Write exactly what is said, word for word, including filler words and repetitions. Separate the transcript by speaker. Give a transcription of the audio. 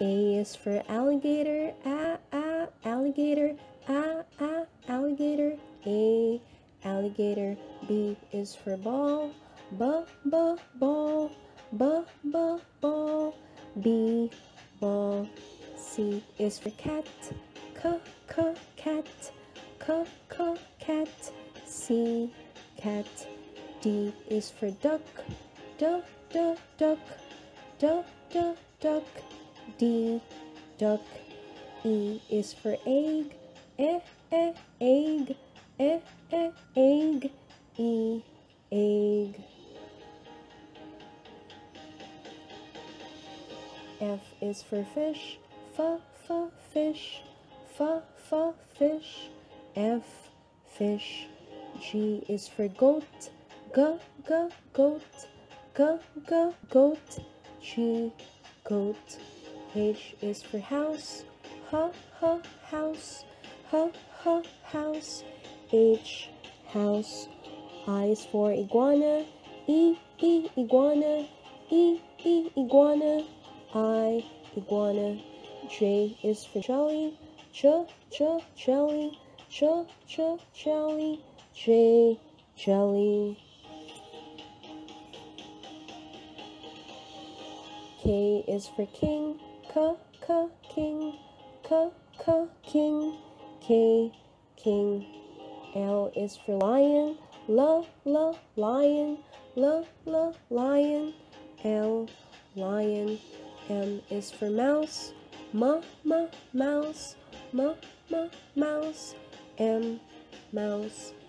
Speaker 1: A is for alligator, ah, ah, alligator, ah, ah, alligator, A, alligator. B is for ball, b, b, ball, b, b, ball, B, ball. C is for cat, c, c, cat, c, c, cat, C, cat. D is for duck, d, d, duck, d, d, duck, D, duck. E is for egg, e, e, egg, e, e, egg, E, egg. F is for fish, f, f, fish, f, f, fish, F, fish. G is for goat, g, g, goat, g, g, goat, G, goat. H is for house, h, h, house, h, h, house, H, house. I is for iguana, E, E, iguana, E, E, iguana, I, iguana. J is for jelly, j, j, jelly, j, j, jelly, J, jelly. K is for king, k, k, king, k, k, king, K, king. L is for lion, l, l, lion, l, l, lion, L, lion. M is for mouse, m, m, mouse, m, m, mouse, M, mouse.